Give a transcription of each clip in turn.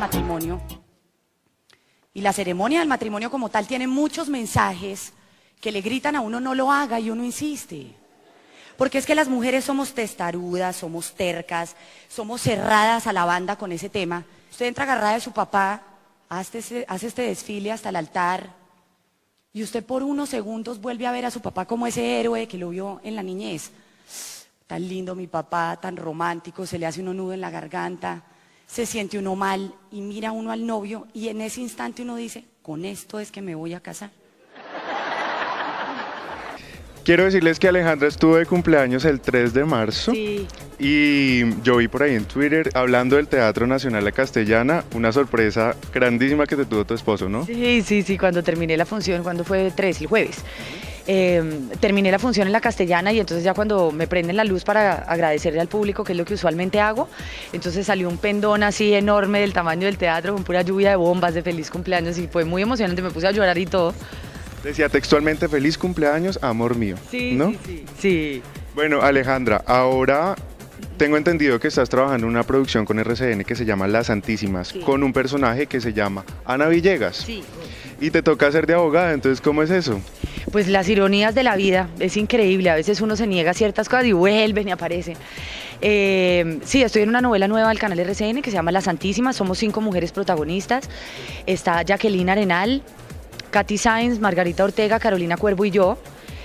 matrimonio. Y la ceremonia del matrimonio como tal tiene muchos mensajes que le gritan a uno no lo haga y uno insiste. Porque es que las mujeres somos testarudas, somos tercas, somos cerradas a la banda con ese tema. Usted entra agarrada de su papá, hace este desfile hasta el altar y usted por unos segundos vuelve a ver a su papá como ese héroe que lo vio en la niñez. Tan lindo mi papá, tan romántico, se le hace uno nudo en la garganta, se siente uno mal y mira uno al novio y en ese instante uno dice, con esto es que me voy a casar. Quiero decirles que Alejandra estuvo de cumpleaños el 3 de marzo. Sí. Y yo vi por ahí en Twitter, hablando del Teatro Nacional La Castellana, una sorpresa grandísima que te tuvo tu esposo, ¿no? Sí, cuando terminé la función, cuando fue 3, el jueves. Terminé la función en La Castellana y entonces ya cuando me prenden la luz para agradecerle al público, que es lo que usualmente hago, entonces salió un pendón así enorme del tamaño del teatro con pura lluvia de bombas de feliz cumpleaños y fue muy emocionante, me puse a llorar y todo. Decía textualmente, feliz cumpleaños, amor mío, ¿no? Sí. Bueno, Alejandra, ahora tengo entendido que estás trabajando en una producción con RCN que se llama Las Santísimas, sí, con un personaje que se llama Ana Villegas. Sí. Y te toca ser de abogada, entonces, ¿cómo es eso? Pues las ironías de la vida, es increíble, a veces uno se niega a ciertas cosas y vuelven y aparecen. Sí, estoy en una novela nueva del canal RCN que se llama Las Santísimas, somos 5 mujeres protagonistas, está Jacqueline Arenal, Katy Sáenz, Margarita Ortega, Carolina Cuervo y yo.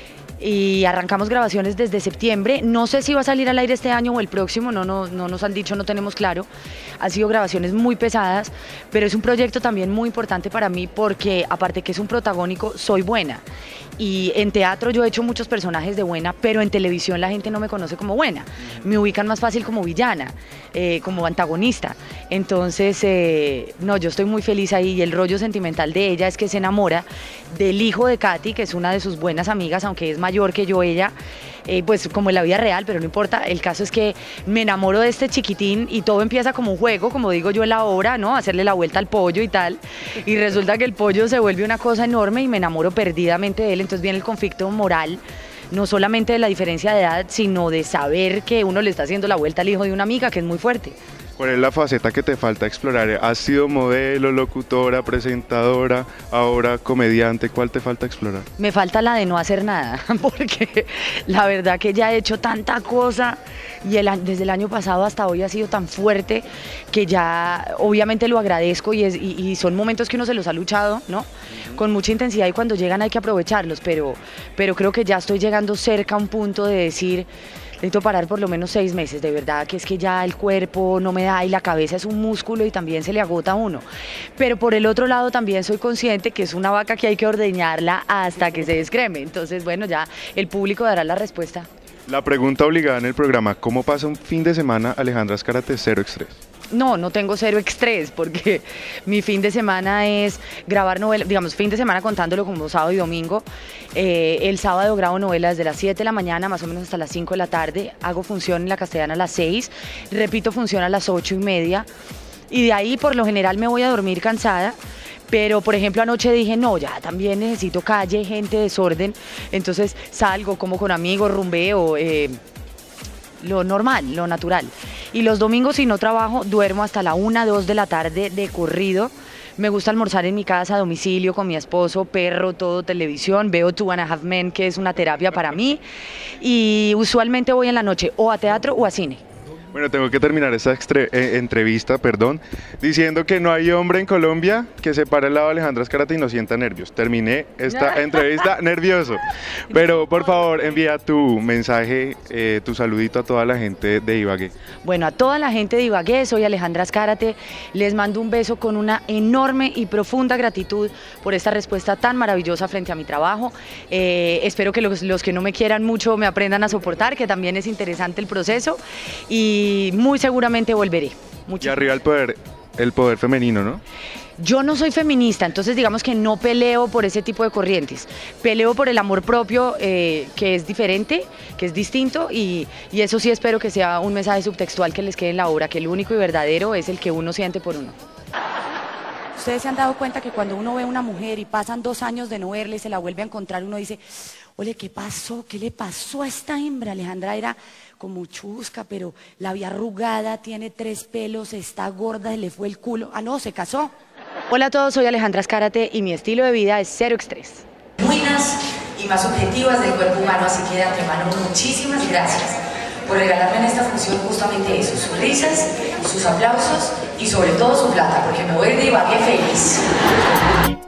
Y arrancamos grabaciones desde septiembre, no sé si va a salir al aire este año o el próximo, no nos han dicho, no tenemos claro, han sido grabaciones muy pesadas, pero es un proyecto también muy importante para mí porque aparte que es un protagónico, soy buena. Y en teatro yo he hecho muchos personajes de buena, pero en televisión la gente no me conoce como buena, me ubican más fácil como villana, como antagonista. Entonces, no, yo estoy muy feliz ahí y el rollo sentimental de ella es que se enamora del hijo de Katy, que es una de sus buenas amigas, aunque es mayor que yo ella, pues como en la vida real, pero no importa, el caso es que me enamoro de este chiquitín y todo empieza como un juego, como digo yo en la obra, ¿no? Hacerle la vuelta al pollo y tal, y resulta que el pollo se vuelve una cosa enorme y me enamoro perdidamente de él, entonces viene el conflicto moral, no solamente de la diferencia de edad, sino de saber que uno le está haciendo la vuelta al hijo de una amiga, que es muy fuerte. ¿Cuál es la faceta que te falta explorar? ¿Has sido modelo, locutora, presentadora, ahora comediante? ¿Cuál te falta explorar? Me falta la de no hacer nada, porque la verdad que ya he hecho tanta cosa y desde el año pasado hasta hoy ha sido tan fuerte que ya obviamente lo agradezco y son momentos que uno se los ha luchado, ¿no? Con mucha intensidad y cuando llegan hay que aprovecharlos, pero creo que ya estoy llegando cerca a un punto de decir... Necesito parar por lo menos 6 meses, de verdad que es que ya el cuerpo no me da y la cabeza es un músculo y también se le agota a uno. Pero por el otro lado también soy consciente que es una vaca que hay que ordeñarla hasta que se descreme. Entonces, bueno, ya el público dará la respuesta. La pregunta obligada en el programa, ¿cómo pasa un fin de semana, Alejandra Azcárate, cero estrés? No tengo cero estrés porque mi fin de semana es grabar novelas, digamos fin de semana contándolo como sábado y domingo. El sábado grabo novelas desde las 7 de la mañana más o menos hasta las 5 de la tarde, hago función en La Castellana a las 6, repito función a las 8:30 y de ahí por lo general me voy a dormir cansada. Pero, por ejemplo, anoche dije, no, ya también necesito calle, gente, desorden, entonces salgo como con amigos, rumbeo, lo normal, lo natural. Y los domingos si no trabajo, duermo hasta la 1, 2 de la tarde de corrido. Me gusta almorzar en mi casa, a domicilio, con mi esposo, perro, todo, televisión. Veo Two and a Half Men, que es una terapia para mí. Y usualmente voy en la noche o a teatro o a cine. Bueno, tengo que terminar esta entrevista, diciendo que no hay hombre en Colombia que se pare al lado de Alejandra Azcárate y no sienta nervios. Terminé esta entrevista nervioso. Pero, por favor, envía tu mensaje, tu saludito a toda la gente de Ibagué. Bueno, a toda la gente de Ibagué, soy Alejandra Azcárate. Les mando un beso con una enorme y profunda gratitud por esta respuesta tan maravillosa frente a mi trabajo. Espero que los que no me quieran mucho me aprendan a soportar, que también es interesante el proceso. Y muy seguramente volveré. Y arriba el poder femenino, ¿no? Yo no soy feminista, entonces digamos que no peleo por ese tipo de corrientes. Peleo por el amor propio, que es diferente, que es distinto y eso sí espero que sea un mensaje subtextual que les quede en la obra, que el único y verdadero es el que uno siente por uno. ¿Ustedes se han dado cuenta que cuando uno ve a una mujer y pasan 2 años de no verla y se la vuelve a encontrar, uno dice, Ole, ¿qué pasó? ¿Qué le pasó a esta hembra? Alejandra era como chusca, pero la vi arrugada, tiene 3 pelos, está gorda, se le fue el culo. Ah, no, se casó. Hola a todos, soy Alejandra Zárate y mi estilo de vida es cero estrés. Genuinas y más objetivas del cuerpo humano, así que de antemano muchísimas gracias por regalarme en esta función justamente eso, sus risas, sus aplausos y sobre todo su plata, porque me voy a ir de Ibagué feliz.